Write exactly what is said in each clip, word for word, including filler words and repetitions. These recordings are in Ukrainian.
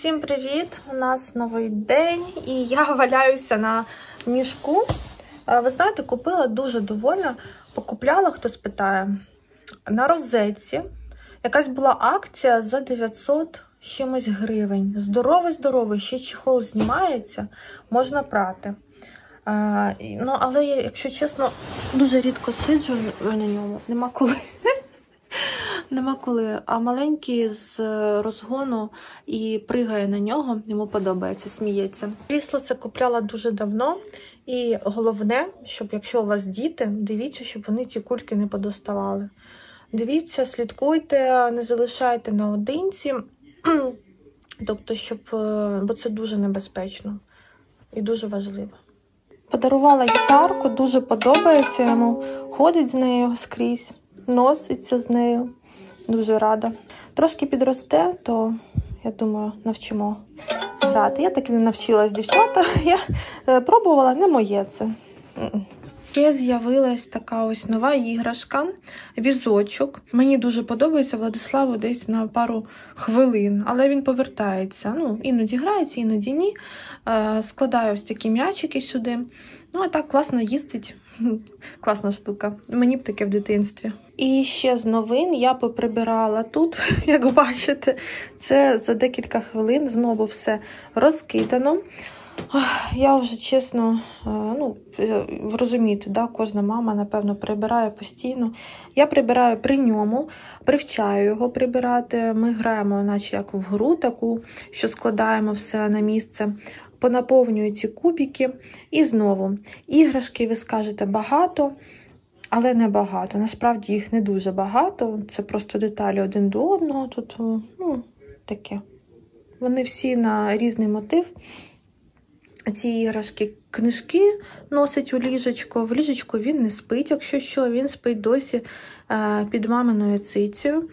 Всім привіт! У нас новий день і я валяюся на мішку. Ви знаєте, купила дуже довольна, покупляла, хтось питає, на розетці. Якась була акція за дев'ятсот чимось гривень. Здоровий-здоровий, ще чехол знімається, можна прати. А, ну, але, якщо чесно, дуже рідко сиджу на ньому, нема коли. Нема коли, а маленький з розгону і пригає на нього, йому подобається, сміється. Крісло це купляла дуже давно, і головне, щоб якщо у вас діти, дивіться, щоб вони ці кульки не подоставали. Дивіться, слідкуйте, не залишайте наодинці, тобто, щоб, бо це дуже небезпечно і дуже важливо. Подарувала гітарку, дуже подобається йому, ходить з нею скрізь, носиться з нею. Дуже рада. Трошки підросте, то, я думаю, навчимо грати. Я так і не навчилась, дівчата. Я пробувала, не моє це. Ще з'явилась така ось нова іграшка, візочок. Мені дуже подобається, Владиславу десь на пару хвилин, але він повертається. Ну, іноді грається, іноді ні. Складаю ось такі м'ячики сюди. Ну, а так класно їздить. Класна штука. Мені б таке в дитинстві. І ще з новин я поприбирала тут, як бачите. Це за декілька хвилин знову все розкидано. Я вже, чесно, ну, ви розумієте, да? Кожна мама, напевно, прибирає постійно. Я прибираю при ньому, привчаю його прибирати. Ми граємо, наче як в гру таку, що складаємо все на місце. Понаповнюю ці кубики. І знову, іграшки, ви скажете, багато, але не багато. Насправді їх не дуже багато. Це просто деталі один до одного. Тут, ну, таке. Вони всі на різний мотив. Ці іграшки, книжки носить у ліжечко. В ліжечко він не спить, якщо що. Він спить досі е, під маминою цицею.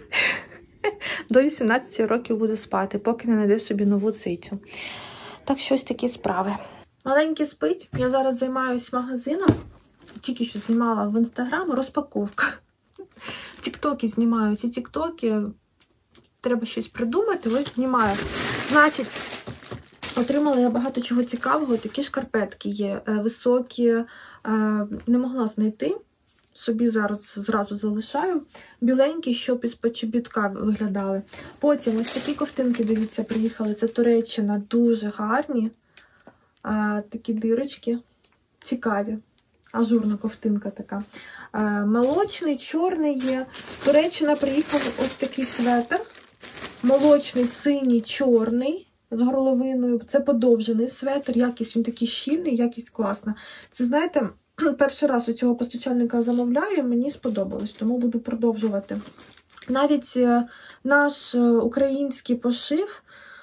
До вісімнадцяти років буде спати, поки не знайде собі нову цицю. Так, щось такі справи. Маленький спить. Я зараз займаюся магазином. Тільки що знімала в Інстаграм розпаковка. Тіктоки знімаю. Ці тіктоки треба щось придумати. Ось знімаю. Значить, отримала я багато чого цікавого. Такі шкарпетки є високі. Не могла знайти. Собі зараз зразу залишаю. Біленькі, щоб із-під чобітка виглядали. Потім ось такі ковтинки, дивіться, приїхали. Це Туреччина, дуже гарні. А, такі дирочки. Цікаві. Ажурна ковтинка така. А, молочний, чорний є. Туреччина приїхав ось такий светр. Молочний, синій, чорний. З горловиною. Це подовжений светр. Якість він такий щільний, якість класна. Це, знаєте, перший раз у цього постачальника замовляю, мені сподобалось, тому буду продовжувати. Навіть наш український пошив,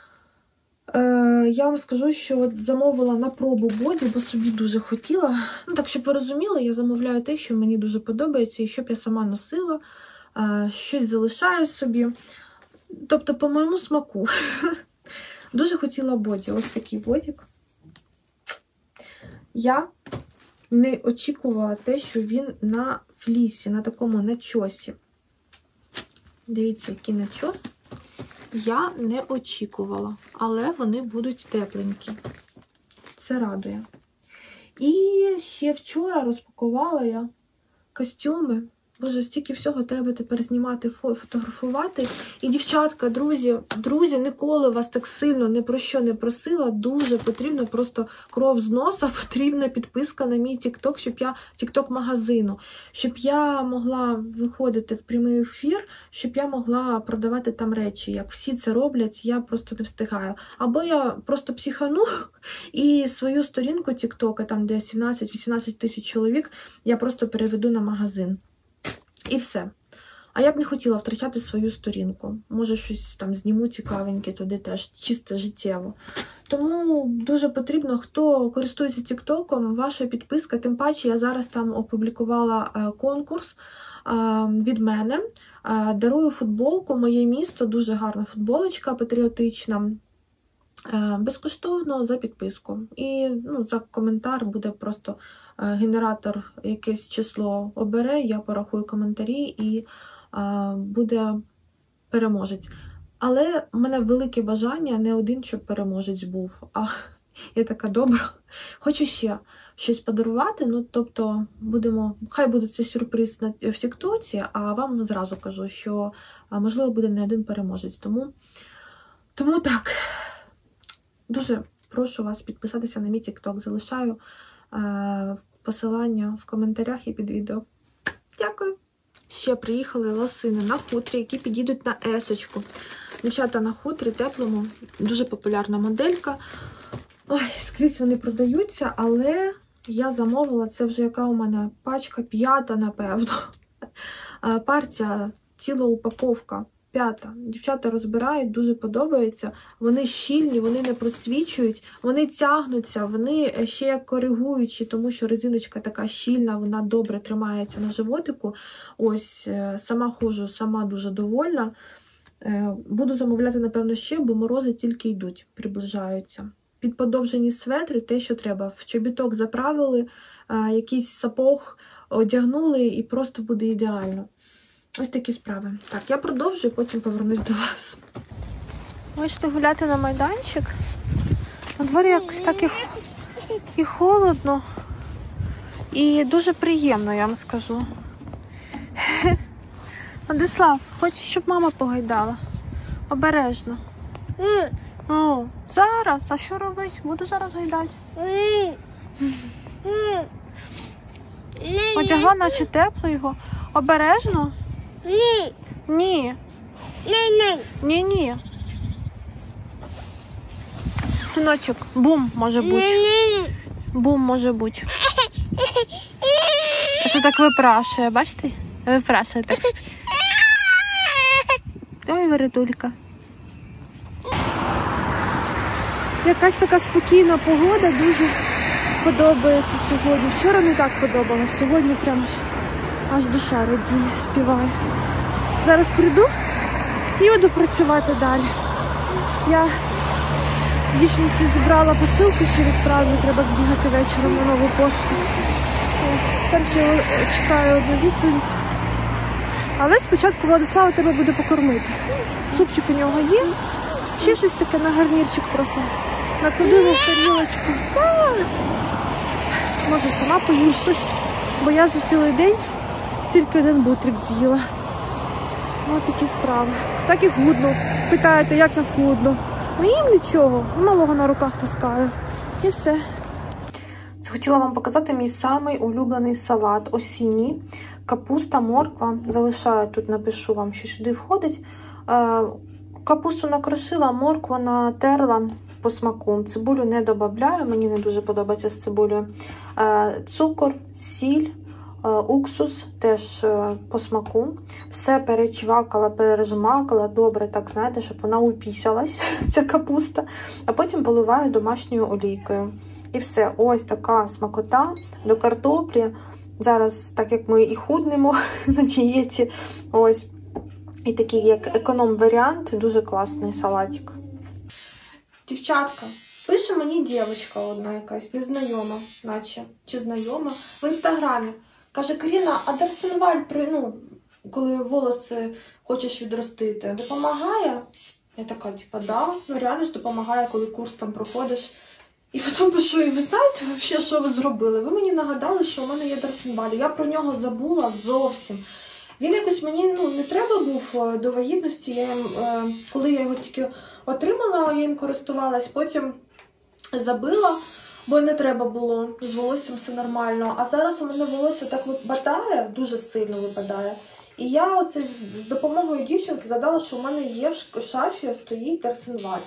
я вам скажу, що от замовила на пробу боді, бо собі дуже хотіла. Ну, так, щоб ви розуміли, я замовляю те, що мені дуже подобається, і щоб я сама носила, щось залишаю собі. Тобто, по моєму смаку. Дуже хотіла боді. Ось такий бодік. Я не очікувала те, що він на флісі, на такому начосі. Дивіться, який начос. Я не очікувала, але вони будуть тепленькі. Це радує. І ще вчора розпакувала я костюми. Боже, стільки всього треба тепер знімати, фотографувати. І, дівчатка, друзі, друзі, ніколи вас так сильно не про що не просила. Дуже потрібно просто кров з носа, потрібна підписка на мій тікток, щоб я, тікток магазину, щоб я могла виходити в прямий ефір, щоб я могла продавати там речі. Як всі це роблять, я просто не встигаю. Або я просто психану і свою сторінку тіктока, там де сімнадцять-вісімнадцять тисяч чоловік, я просто переведу на магазин. І все. А я б не хотіла втрачати свою сторінку. Може, щось там зніму цікавеньке туди теж, чисто життєво. Тому дуже потрібно, хто користується тіктоком, ваша підписка. Тим паче, я зараз там опублікувала конкурс від мене. Дарую футболку «Моє місто», дуже гарна футболочка, патріотична. Безкоштовно за підписку. І ну, за коментар буде просто генератор якесь число обере, я порахую коментарі і а, буде переможець. Але в мене велике бажання не один, щоб переможець був, а я така добра. Хочу ще щось подарувати, ну, тобто, будемо, хай буде це сюрприз на, в тіктоці, а вам зразу кажу, що, можливо, буде не один переможець. Тому, тому так, дуже прошу вас підписатися на мій тікток, залишаю е, посилання в коментарях і під відео. Дякую! Ще приїхали лосини на хутрі, які підійдуть на есочку. Дівчата, на хутрі теплому, дуже популярна моделька. Ой, скрізь вони продаються, але я замовила, це вже яка у мене пачка, п'ята, напевно. Партія, ціла упаковка, п'ята. Дівчата розбирають, дуже подобається. Вони щільні, вони не просвічують, вони тягнуться, вони ще як коригуючі, тому що резиночка така щільна, вона добре тримається на животику. Ось, сама ходжу, сама дуже довольна. Буду замовляти, напевно, ще, бо морози тільки йдуть, приближаються. Під подовжені светри, те, що треба. В чобіток заправили, якийсь сапог одягнули і просто буде ідеально. Ось такі справи. Так, я продовжую, потім повернусь до вас. Вийшли гуляти на майданчик. На дворі якось так і, і холодно. І дуже приємно, я вам скажу. Владислав, хочеш, щоб мама погайдала? Обережно. О, зараз. А що робить? Буду зараз гайдати. Одягла, наче тепло його. Обережно? Ні. Ні. Ні, ні. Синочок, бум може бути. Бум може бути. Це так випрашує, бачите? Випрашує так. Ой, веретулька. Якась така спокійна погода, дуже подобається сьогодні. Вчора не так подобалось, сьогодні прямо аж, аж душа радіє, співає. Зараз прийду і буду працювати далі. Я дівчинці зібрала посилку, що відправлю, треба збігати вечором на нову пошту. Там ще чекаю одну відповідь. Але спочатку Владислава тебе буде покормити. Супчик у нього є. Ще щось таке на гарнірчик просто накладемо в тарілочку. Може сама поїм щось, бо я за цілий день тільки один бутрик з'їла. Ось такі справи. Так і худно. Питаєте, як я худно. Ну їм нічого, малого на руках таскаю. І все. Хотіла вам показати мій самий улюблений салат осінній. Капуста, морква. Залишаю, тут напишу вам, що сюди входить. Капусту накрошила, моркву натерла по смаку. Цибулю не додаю, мені не дуже подобається з цибулею. Цукор, сіль, уксус теж по смаку. Все перечвакала, пережмакала добре, так знаєте, щоб вона упісялась, ця капуста. А потім поливаю домашньою олійкою. І все, ось така смакота до картоплі. Зараз, так як ми і худнемо на дієті, ось. І такий, як економ-варіант, дуже класний салатик. Дівчатка, пише мені дівчинка одна якась, незнайома, наче, чи знайома, в інстаграмі. Каже, Каріна, а Дарсенваль, ну, коли волоси хочеш відростити, допомагає? Я така, типа, да, ну реально ж допомагає, коли курс там проходиш. І потім пишу, і ви знаєте, взагалі, що ви зробили? Ви мені нагадали, що у мене є Дарсенваль. Я про нього забула зовсім. Він якось мені, ну, не треба був до вагітності. Я їм, коли я його тільки отримала, я їм користувалась, потім забила, бо не треба було, з волоссям все нормально. А зараз у мене волосся так випадає, дуже сильно випадає. І я оце з допомогою дівчинки задала, що у мене є в шафі, стоїть Дарсенваль.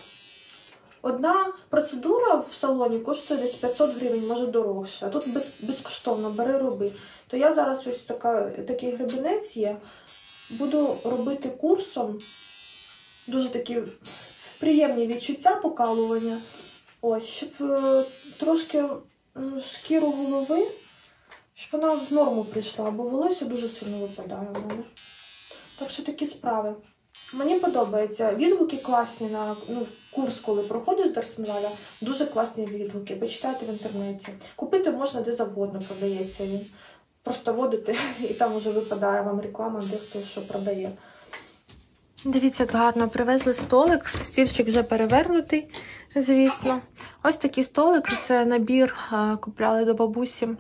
Одна процедура в салоні коштує десь п'ятсот гривень, може дорожче. А тут без, безкоштовно, бери, роби. То я зараз ось така, такий гребінець є. Буду робити курсом. Дуже такі приємні відчуття покалування. Ось, щоб е, трошки е, шкіру голови, щоб вона в норму прийшла, бо волосся дуже сильно випадає в мене. Так що такі справи. Мені подобається. Відгуки класні на, ну, курс, коли проходиш Дарсенваля, дуже класні відгуки. Почитайте в інтернеті. Купити можна де завгодно, продається він. Просто вводите і там вже випадає вам реклама, де хто що продає. Дивіться, як гарно привезли столик. Стільчик вже перевернутий, звісно. Ось такий столик. Це набір купляли до бабусі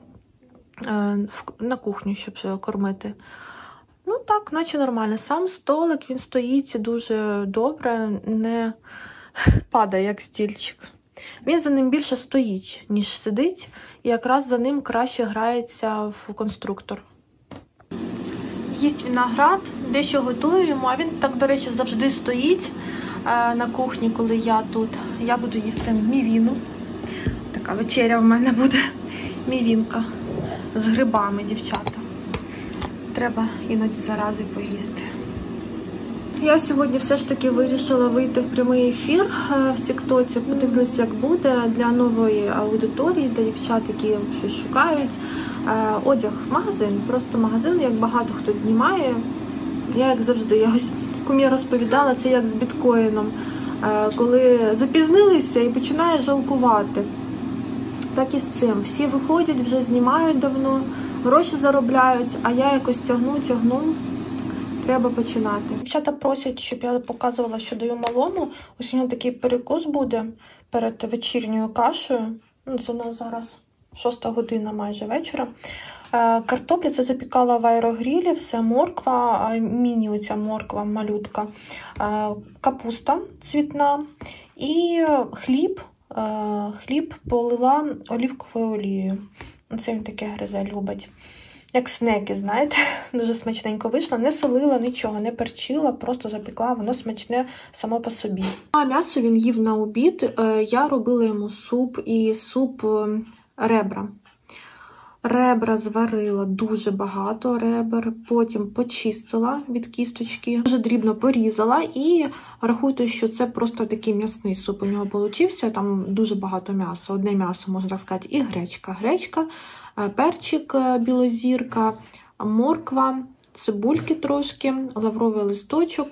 на кухню, щоб кормити. Ну так, наче нормально. Сам столик, він стоїть дуже добре, не падає, як стільчик. Він за ним більше стоїть, ніж сидить. І якраз за ним краще грається в конструктор. Їсть виноград, дещо готую йому, а він так, до речі, завжди стоїть е, на кухні, коли я тут. Я буду їсти мівіну. Така вечеря в мене буде. Мівінка з грибами, дівчата. Треба іноді зарази поїсти. Я сьогодні все ж таки вирішила вийти в прямий ефір в тіктоці. Подивлюсь, як буде для нової аудиторії, для дівчат, які щось шукають. Одяг, магазин, просто магазин, як багато хто знімає. Я, як завжди, я ось кумі розповідала, це як з біткоїном. Коли запізнилися і починаєш жалкувати. Так і з цим. Всі виходять, вже знімають давно, гроші заробляють, а я якось тягну, тягну. Треба починати. Дівчата просять, щоб я показувала, що даю малому. Ось у нього такий перекус буде перед вечірньою кашею. Ну, це у нас зараз шоста година майже вечора. Картопля це запікала в аерогрілі, все морква, міні оця морква, малютка, капуста цвітна і хліб. Хліб полила олівковою олією. Це він таке гризе любить. Як снеки, знаєте, дуже смачненько вийшло. Не солила нічого, не перчила, просто запікла, воно смачне само по собі. А м'ясо він їв на обід. Я робила йому суп і суп ребра. Ребра зварила дуже багато ребер, потім почистила від кісточки, дуже дрібно порізала і рахуйте, що це просто такий м'ясний суп у нього получився. Там дуже багато м'яса, одне м'ясо, можна так сказати, і гречка. Гречка, перчик білозірка, морква, цибульки трошки, лавровий листочок,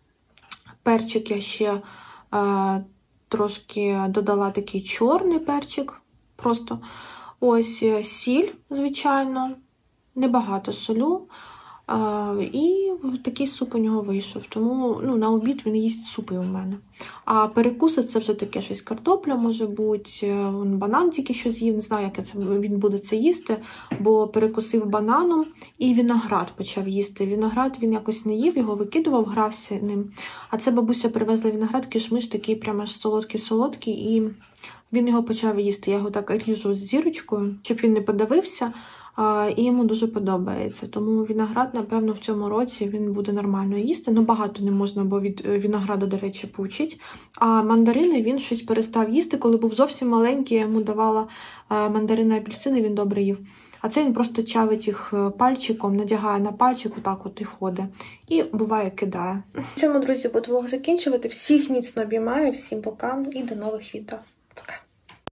перчик я ще е, трошки додала такий чорний перчик, просто. Ось сіль, звичайно, небагато солю, а, і такий суп у нього вийшов. Тому ну, на обід він їсть супи у мене. А перекуси це вже таке щось картопля, може бути, банан тільки що з'їв, не знаю, як це, він буде це їсти, бо перекусив бананом і виноград почав їсти. Виноград він якось не їв, його викидував, грався ним. А це бабуся привезла виноград, кишмиш такий прямо аж солодкий-солодкий, і він його почав їсти. Я його так ріжу з зірочкою, щоб він не подавився, і йому дуже подобається. Тому виноград, напевно, в цьому році він буде нормально їсти. Ну, багато не можна, бо від винограду, до речі, поучить. А мандарини він щось перестав їсти. Коли був зовсім маленький, я йому давала мандарини, апельсини, він добре їв. А це він просто чавить їх пальчиком, надягає на пальчик, отак от і ходить. І, буває, кидає. На цьому, друзі, буду влог закінчувати. Всіх міцно обіймаю, всім пока і до нових відео. Пока.